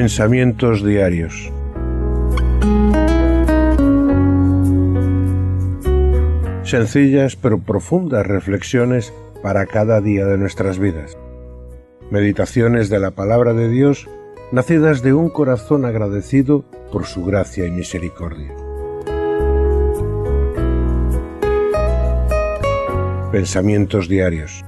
Pensamientos diarios. Sencillas pero profundas reflexiones para cada día de nuestras vidas. Meditaciones de la palabra de Dios, nacidas de un corazón agradecido por su gracia y misericordia. Pensamientos diarios.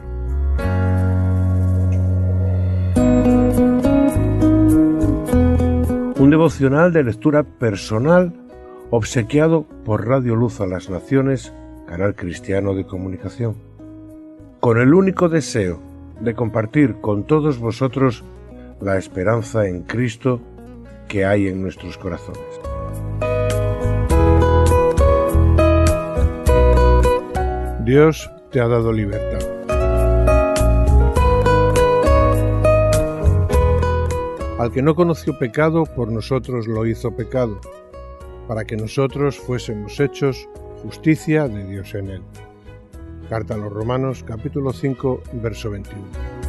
Un devocional de lectura personal obsequiado por Radio Luz a las Naciones, canal cristiano de comunicación, con el único deseo de compartir con todos vosotros la esperanza en Cristo que hay en nuestros corazones. Dios te ha dado libertad. Al que no conoció pecado, por nosotros lo hizo pecado, para que nosotros fuésemos hechos justicia de Dios en él. Carta a los Romanos, capítulo 5, verso 21.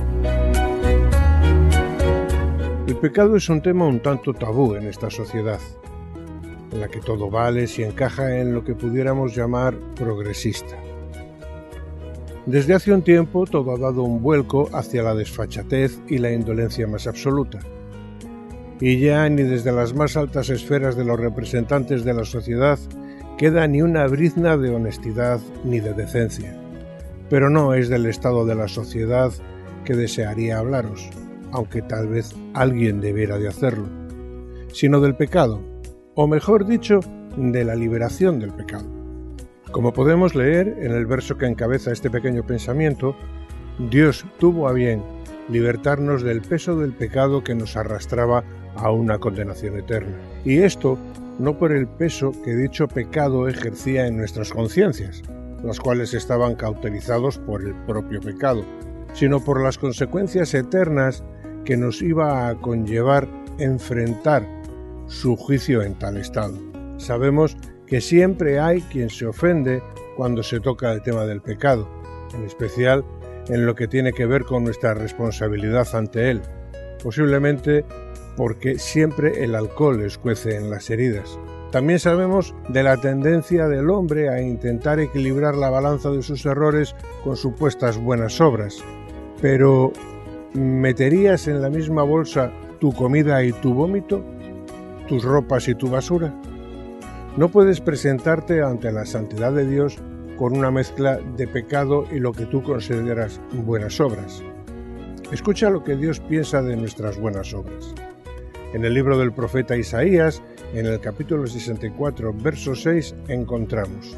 El pecado es un tema un tanto tabú en esta sociedad, en la que todo vale si encaja en lo que pudiéramos llamar progresista. Desde hace un tiempo todo ha dado un vuelco hacia la desfachatez y la indolencia más absoluta. Y ya ni desde las más altas esferas de los representantes de la sociedad queda ni una brizna de honestidad ni de decencia. Pero no es del estado de la sociedad que desearía hablaros, aunque tal vez alguien debiera de hacerlo, sino del pecado, o mejor dicho, de la liberación del pecado. Como podemos leer en el verso que encabeza este pequeño pensamiento, Dios tuvo a bien libertarnos del peso del pecado que nos arrastraba a una condenación eterna. Y esto no por el peso que dicho pecado ejercía en nuestras conciencias, las cuales estaban cauterizados por el propio pecado, sino por las consecuencias eternas que nos iba a conllevar enfrentar su juicio en tal estado. Sabemos que siempre hay quien se ofende cuando se toca el tema del pecado, en especial en lo que tiene que ver con nuestra responsabilidad ante él, posiblemente porque siempre el alcohol escuece en las heridas. También sabemos de la tendencia del hombre a intentar equilibrar la balanza de sus errores con supuestas buenas obras. Pero, ¿meterías en la misma bolsa tu comida y tu vómito? ¿Tus ropas y tu basura? No puedes presentarte ante la santidad de Dios con una mezcla de pecado y lo que tú consideras buenas obras. Escucha lo que Dios piensa de nuestras buenas obras. En el libro del profeta Isaías, en el capítulo 64, verso 6, encontramos: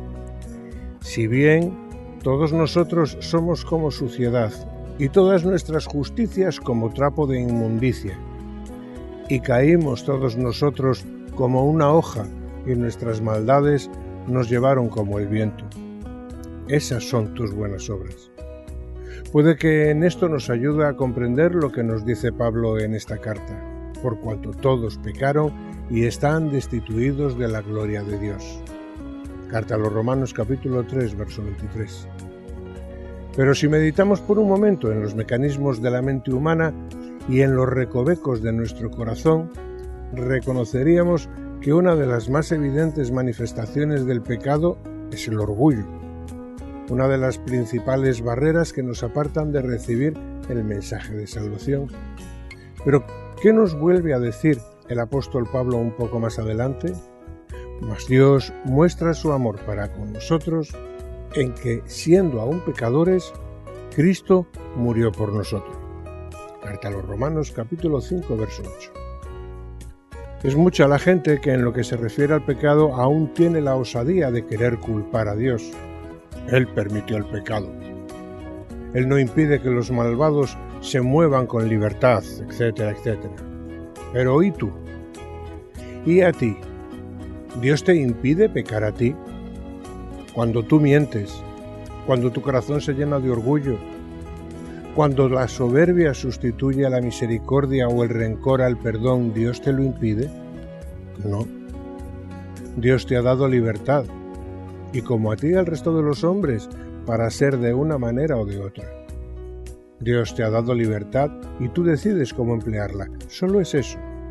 Si bien todos nosotros somos como suciedad, y todas nuestras justicias como trapo de inmundicia, y caímos todos nosotros como una hoja, y nuestras maldades nos llevaron como el viento. Esas son tus buenas obras. Puede que en esto nos ayude a comprender lo que nos dice Pablo en esta carta: por cuanto todos pecaron y están destituidos de la gloria de Dios. Carta a los Romanos, capítulo 3, verso 23. Pero si meditamos por un momento en los mecanismos de la mente humana y en los recovecos de nuestro corazón, reconoceríamos que una de las más evidentes manifestaciones del pecado es el orgullo, una de las principales barreras que nos apartan de recibir el mensaje de salvación. Pero, ¿qué nos vuelve a decir el apóstol Pablo un poco más adelante? Mas Dios muestra su amor para con nosotros en que, siendo aún pecadores, Cristo murió por nosotros. Carta a los Romanos, capítulo 5, verso 8. Es mucha la gente que en lo que se refiere al pecado aún tiene la osadía de querer culpar a Dios. Él permitió el pecado. Él no impide que los malvados se muevan con libertad, etcétera, etcétera. Pero ¿y tú? ¿Y a ti? ¿Dios te impide pecar a ti? Cuando tú mientes, cuando tu corazón se llena de orgullo, cuando la soberbia sustituye a la misericordia o el rencor al perdón, ¿Dios te lo impide? No. Dios te ha dado libertad, y como a ti y al resto de los hombres, para ser de una manera o de otra. Dios te ha dado libertad y tú decides cómo emplearla. Solo es eso.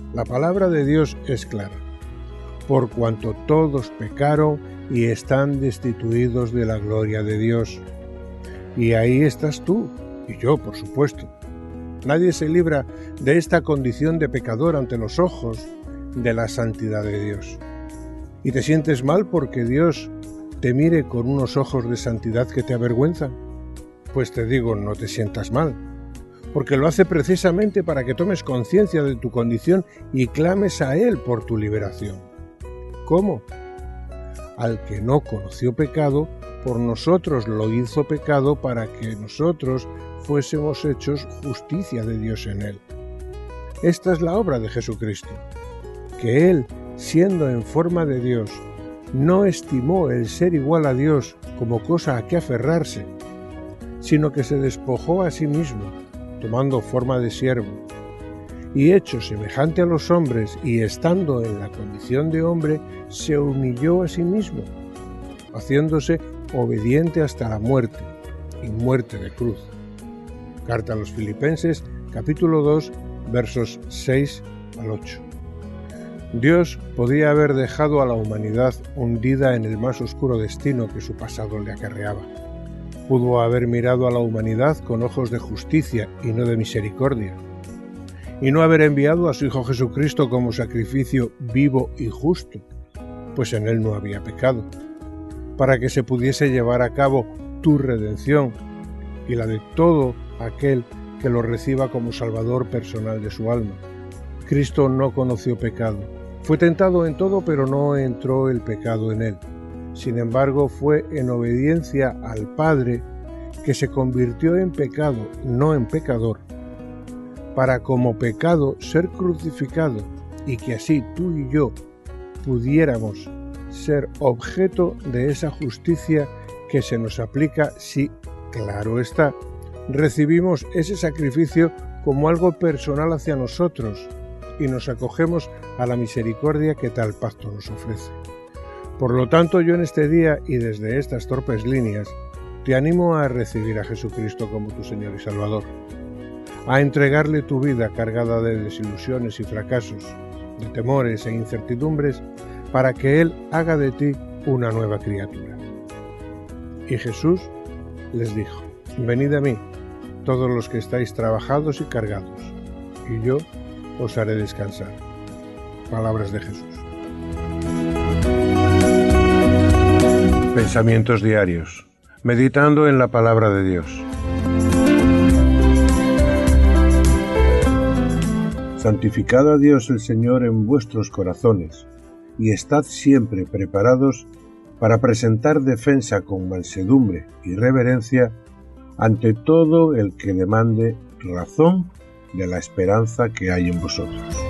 La palabra de Dios es clara. Por cuanto todos pecaron y están destituidos de la gloria de Dios. Y ahí estás tú, y yo, por supuesto. Nadie se libra de esta condición de pecador ante los ojos de la santidad de Dios. ¿Y te sientes mal porque Dios te mire con unos ojos de santidad que te avergüenzan? Pues te digo, no te sientas mal, porque lo hace precisamente para que tomes conciencia de tu condición y clames a Él por tu liberación. ¿Cómo? Al que no conoció pecado, por nosotros lo hizo pecado para que nosotros fuésemos hechos justicia de Dios en Él. Esta es la obra de Jesucristo, que Él, siendo en forma de Dios, no estimó el ser igual a Dios como cosa a que aferrarse, sino que se despojó a sí mismo, tomando forma de siervo, y hecho semejante a los hombres y estando en la condición de hombre, se humilló a sí mismo, haciéndose obediente hasta la muerte, y muerte de cruz. Carta a los Filipenses, capítulo 2, versos 6 al 8. Dios podía haber dejado a la humanidad hundida en el más oscuro destino que su pasado le acarreaba. Pudo haber mirado a la humanidad con ojos de justicia y no de misericordia, y no haber enviado a su Hijo Jesucristo como sacrificio vivo y justo, pues en Él no había pecado, para que se pudiese llevar a cabo tu redención y la de todo aquel que lo reciba como Salvador personal de su alma. Cristo no conoció pecado. Fue tentado en todo, pero no entró el pecado en Él. Sin embargo, fue en obediencia al Padre que se convirtió en pecado, no en pecador, para como pecado ser crucificado y que así tú y yo pudiéramos ser objeto de esa justicia que se nos aplica si, claro está, recibimos ese sacrificio como algo personal hacia nosotros y nos acogemos a la misericordia que tal pacto nos ofrece. Por lo tanto, yo en este día y desde estas torpes líneas te animo a recibir a Jesucristo como tu Señor y Salvador, a entregarle tu vida cargada de desilusiones y fracasos, de temores e incertidumbres, para que Él haga de ti una nueva criatura. Y Jesús les dijo: venid a mí, todos los que estáis trabajados y cargados, y yo os haré descansar. Palabras de Jesús. Pensamientos diarios, meditando en la palabra de Dios. Santificad a Dios el Señor en vuestros corazones, y estad siempre preparados para presentar defensa con mansedumbre y reverencia ante todo el que demande razón de la esperanza que hay en vosotros.